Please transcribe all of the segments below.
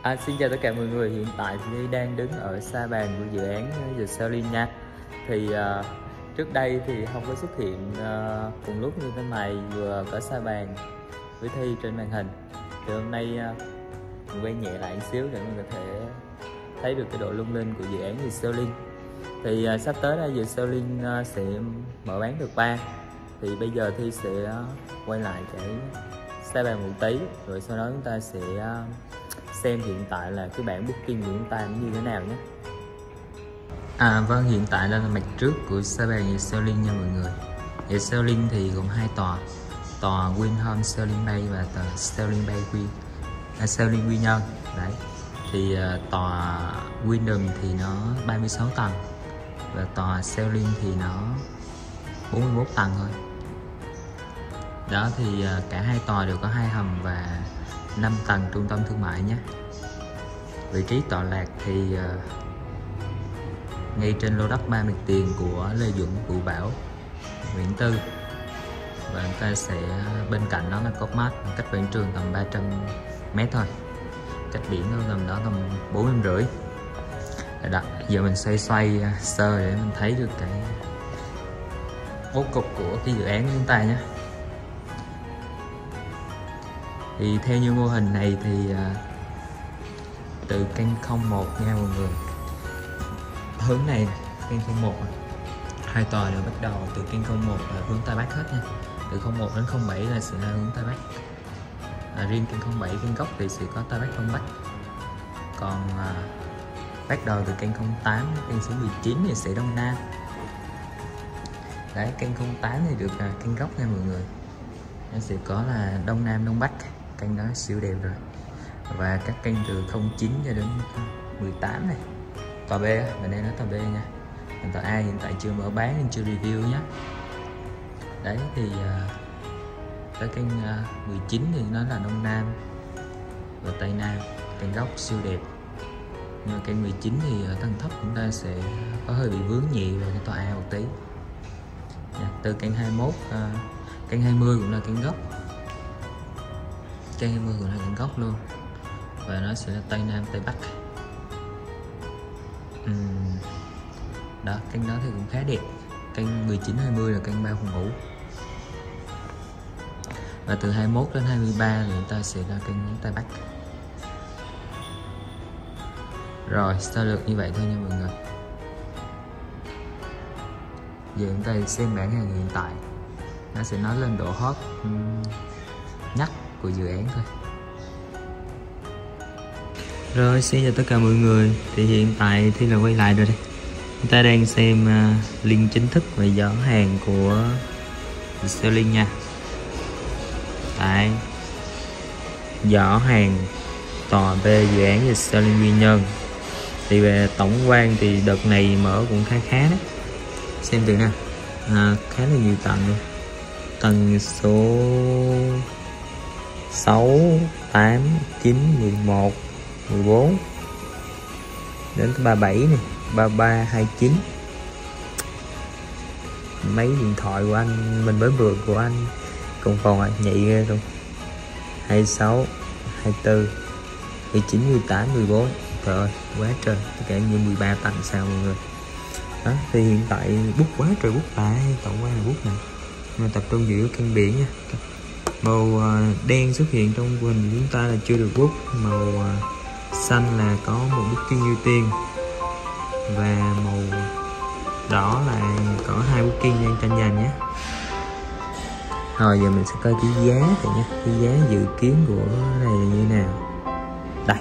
Xin chào tất cả mọi người, hiện tại thì Thi đang đứng ở sa bàn của dự án The Selling nha. Thì trước đây thì không có xuất hiện cùng lúc như thế này, vừa có sa bàn với Thi trên màn hình. Thì hôm nay mình quay nhẹ lại một xíu để mình có thể thấy được cái độ lung linh của dự án The Selling. Thì sắp tới đây The Selling sẽ mở bán được 3. Thì bây giờ Thi sẽ quay lại cái sa bàn một tí, rồi sau đó chúng ta sẽ xem hiện tại là cái bảng booking của chúng ta như thế nào nhé. Vâng, hiện tại đây là mặt trước của sa bàn The Selling nha mọi người. The Selling thì gồm 2 tòa Vinhome Selling Bay và tòa Selling Bay Selling Quy Nhơn. Đấy. Thì tòa Vinhome thì nó 36 tầng và tòa Selling thì nó 41 tầng thôi. Đó thì cả hai tòa đều có 2 hầm và 5 tầng trung tâm thương mại nhé. Vị trí tọa lạc thì ngay trên lô đất 3 mặt tiền của Lê Duẩn, Vũ Bảo, Nguyễn Tư. Và chúng ta sẽ bên cạnh đó là Copmart, cách quảng trường tầm 300 m thôi, cách biển nó tầm đó tầm 450. Đó, giờ mình xoay sơ để mình thấy được cái bố cục của cái dự án của chúng ta nhé. Thì theo như mô hình này thì từ căn 01 nha mọi người, hướng này căn 01, hai tòa đều bắt đầu từ căn 01 là hướng Tây Bắc hết nha. Từ 01 đến 07 là sẽ là hướng Tây Bắc. Riêng căn 07 căn gốc thì sẽ có Tây Bắc Đông Bắc. Còn bắt đầu từ căn 08 căn số 19 thì sẽ Đông Nam. Đấy, căn 08 thì được căn gốc nha mọi người, nó sẽ có là Đông Nam Đông Bắc. Căn đó siêu đẹp rồi. Và các kênh từ 09 cho đến 18 này. Tòa B, mình đang nói tòa B nha. Còn tòa A hiện tại chưa mở bán nên chưa review nhé. Đấy thì tới kênh 19 thì nó là Đông Nam và Tây Nam, kênh góc siêu đẹp. Nhưng mà kênh 19 thì ở tầng thấp chúng ta sẽ có hơi bị vướng nhẹ vào cái tòa A một tí. Từ kênh 21, kênh 20 cũng là kênh góc. Kênh 20 cũng là kênh góc luôn. Và nó sẽ là Tây Nam, Tây Bắc. Đó, kênh đó thì cũng khá đẹp. Kênh 19-20 là kênh 3 phòng ngủ. Và từ 21 đến 23 thì chúng ta sẽ là kênh Tây Bắc. Rồi, sơ lược như vậy thôi nha mọi người. Giờ chúng ta xem bảng hàng hiện tại. Nó sẽ nói lên độ hot nhất của dự án thôi. Rồi, xin chào tất cả mọi người. Thì hiện tại thì là quay lại rồi đây. Chúng ta đang xem link chính thức về giỏ hàng của The Selling nha. Đấy, giỏ hàng tòa B dự án The Selling Quy Nhơn. Thì về tổng quan thì đợt này mở cũng khá đấy. Xem từ nè, khá là nhiều tầng luôn. Tầng số 6, 8, 9, 11, 14 đến 37 này, 33, 29. Mấy điện thoại của anh mình mới vừa của anh còn nhạy ghê luôn. 26, 24, 19, 18, 14. Trời ơi, quá trời, tất cả như 13 tầng sao mọi người. Đó, thì hiện tại bút quá trời bút lại, tổng quan là bút này. Mà tập trung giữa căn biển nha. Màu đen xuất hiện trong hình chúng ta là chưa được bút. Màu xanh là có một booking ưu tiên. Và màu đỏ là có 2 booking đang tranh giành nhé. Rồi giờ mình sẽ coi cái giá thì nhé. Cái giá dự kiến của này là như thế nào. Đây.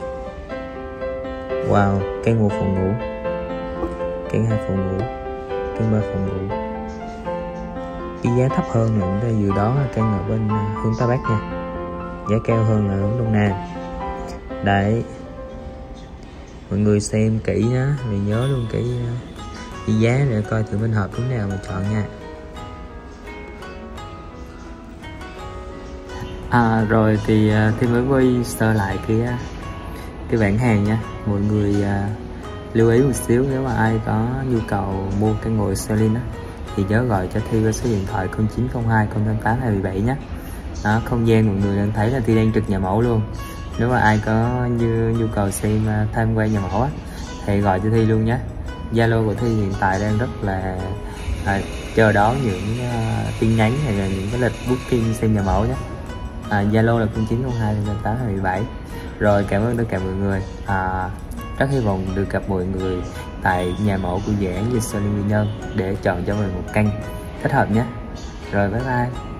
Wow, căn 1 phòng ngủ, căn 2 phòng ngủ, căn 3 phòng ngủ. Cái giá thấp hơn là chúng ta dự đó là căn ở bên hướng Tây Bắc nha. Giá cao hơn là hướng Đông Nam. Đấy, mọi người xem kỹ nhá, thì nhớ luôn cái giá để coi thử bên hợp đúng nào mà chọn nha. Rồi thì Thi mới quay sơ lại cái bảng hàng nha. Mọi người lưu ý một xíu, nếu mà ai có nhu cầu mua căn hộ Selling á thì nhớ gọi cho Thi qua số điện thoại 0902 088 277 nhé. Đó, không gian mọi người đang thấy là Thi đang trực nhà mẫu luôn. Nếu mà ai có nhu cầu xem tham quan nhà mẫu á, thì gọi cho Thi luôn nhé. Zalo của Thi hiện tại đang rất là chờ đón những tin nhắn hay là những cái lịch booking xem nhà mẫu nhé. Zalo là 0902 Rồi, cảm ơn tất cả mọi người. Rất hy vọng được gặp mọi người tại nhà mẫu của dự án Dịch Starling Quy Nhơn để chọn cho mình một căn thích hợp nhé. Rồi, bye bye.